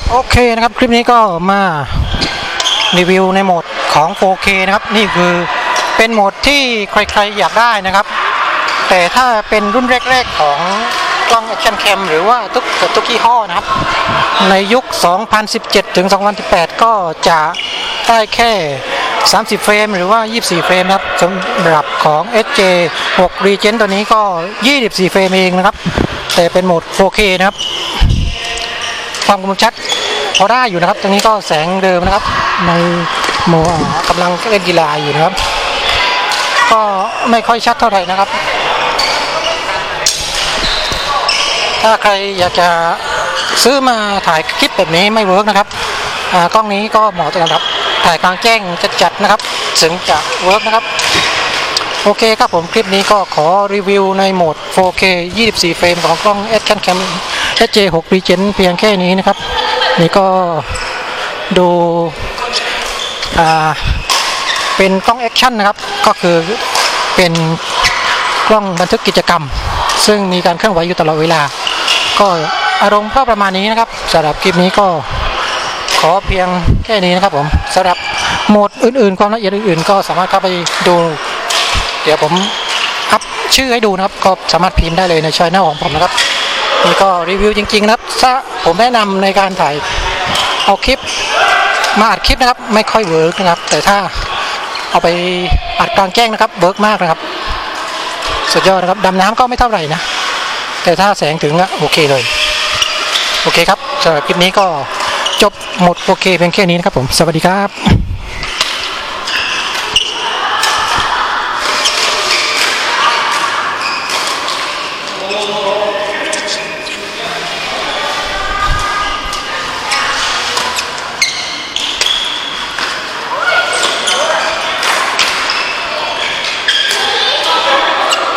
โอเคนะครับคลิปนี้ก็มารีวิวในโหมดของ 4K นะครับนี่คือเป็นโหมดที่ใครๆอยากได้นะครับแต่ถ้าเป็นรุ่นแรกๆของกล้อง Action Cam หรือว่าทุกยี่ห้อนะครับในยุค 2017 ถึง 2018 ก็จะได้แค่30 เฟรมหรือว่า24 เฟรมนะครับสำหรับของ SJ6 Regen ตัวนี้ก็24 เฟรมเองนะครับแต่เป็นโหมด 4K นะครับความคมชัดพอได้อยู่นะครับตรงนี้ก็แสงเดิมนะครับในโหมดกำลังเล่นกีฬาอยู่นะครับก็ไม่ค่อยชัดเท่าไหร่นะครับถ้าใครอยากจะซื้อมาถ่ายคลิปแบบนี้ไม่เวิร์กนะครับกล้องนี้ก็เหมาะสำหรับถ่ายกลางแจ้งจัดๆนะครับถึงจะเวิร์กนะครับโอเคครับผมคลิปนี้ก็ขอรีวิวในโหมด 4K 24 เฟรมของกล้อง Action Cam SJ6 Regen เพียงแค่นี้นะครับนี่ก็ดูเป็นกล้องแอคชั่นนะครับก็คือเป็นกล้องบันทึกกิจกรรมซึ่งมีการเคลื่อนไหวอยู่ตลอดเวลาก็อารมณ์ก็ประมาณนี้นะครับสำหรับคลิปนี้ก็ขอเพียงแค่นี้นะครับผมสำหรับโหมดอื่นๆความละเอียดอื่นๆก็สามารถเข้าไปดูเดี๋ยวผมอัพชื่อให้ดูนะครับก็สามารถพิมพ์ได้เลยในช่องของผมนะครับนี่ก็รีวิวจริงๆนะครับถ้าผมแนะนำในการถ่ายเอาคลิปมาอัดคลิปนะครับไม่ค่อยเวิร์กนะครับแต่ถ้าเอาไปอัดกลางแจ้งนะครับเวิร์กมากนะครับสุดยอดนะครับดำน้ำก็ไม่เท่าไหร่นะแต่ถ้าแสงถึงอะโอเคเลยโอเคครับสำหรับคลิปนี้ก็จบหมดโอเคเพียงแค่นี้นะครับผมสวัสดีครับ